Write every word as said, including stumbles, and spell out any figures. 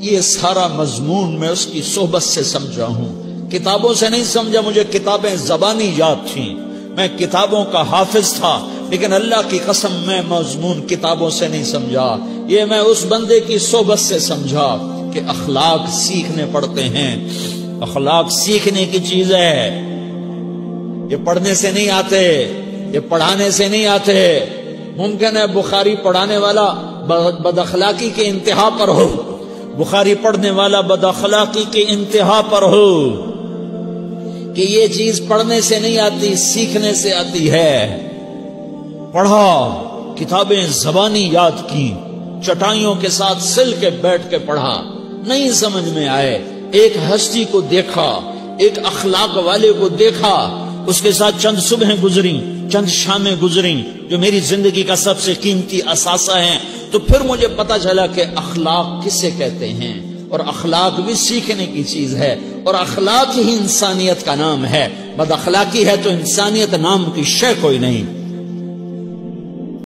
یہ سارا مضمون میں اس کی صحبت سے سمجھا ہوں، کتابوں سے نہیں سمجھا۔ مجھے کتابیں زبانی یاد تھیں، میں کتابوں کا حافظ تھا، لیکن اللہ کی قسم میں مضمون کتابوں سے نہیں سمجھا، یہ میں اس بندے کی صحبت سے سمجھا کہ اخلاق سیکھنے پڑتے ہیں۔ اخلاق سیکھنے کی چیز ہے، یہ پڑھنے سے نہیں آتے، یہ پڑھانے سے نہیں آتے۔ ممکن ہے بخاری پڑھانے والا بد اخلاقی کے انتہا پر ہو، بخاری پڑھنے والا بد اخلاقی کے انتہا پر ہو، کہ یہ چیز پڑھنے سے نہیں آتی، سیکھنے سے آتی ہے۔ پڑھا، کتابیں زبانی یاد کی، چٹائیوں کے ساتھ سل کے بیٹھ کے پڑھا، نہیں سمجھ میں آئے، ایک ہستی کو دیکھا، ایک اخلاق والے کو دیکھا، اس کے ساتھ چند صبحیں گزری، چند شامیں گزری جو میری زندگی کا سب سے قیمتی اثاثہ ہیں، تو پھر مجھے پتا چلا کہ اخلاق کسے کہتے ہیں، اور اخلاق بھی سیکھنے کی چیز ہے، اور اخلاق ہی انسانیت کا نام ہے۔ بد اخلاقی ہے تو انسانیت نام کی شے کوئی نہیں۔